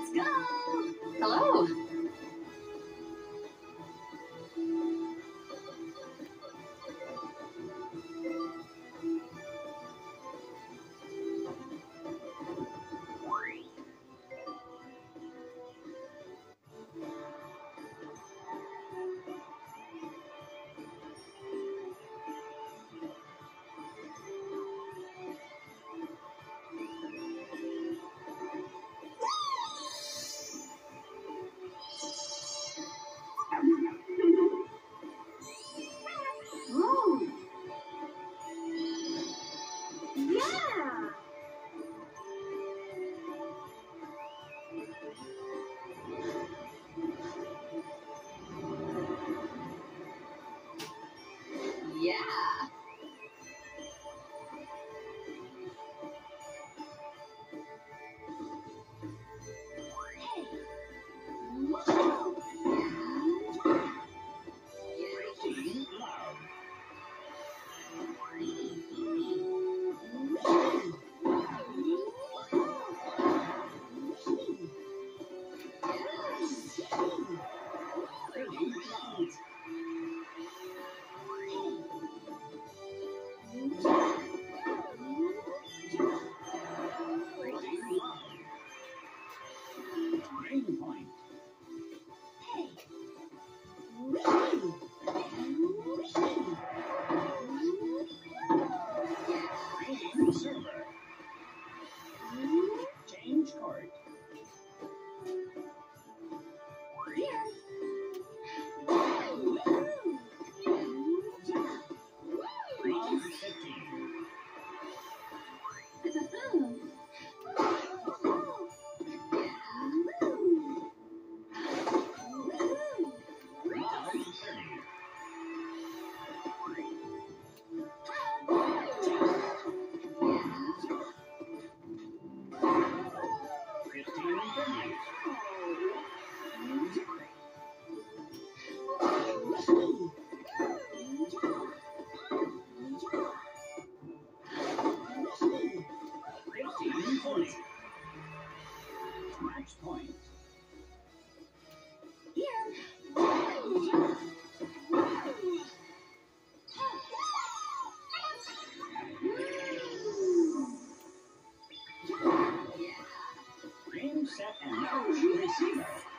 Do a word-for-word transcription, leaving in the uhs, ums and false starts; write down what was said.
Let's go. Hello. Whoa. Yeah. Yeah. Hey. Whoa. Pretty loud. Pretty loud. Pretty loud. Green point. Green server. Change card. Round fifteen. Round thirty. Fifteen thirty. Fifteen twenty. Match point. Game, set, and now receiver.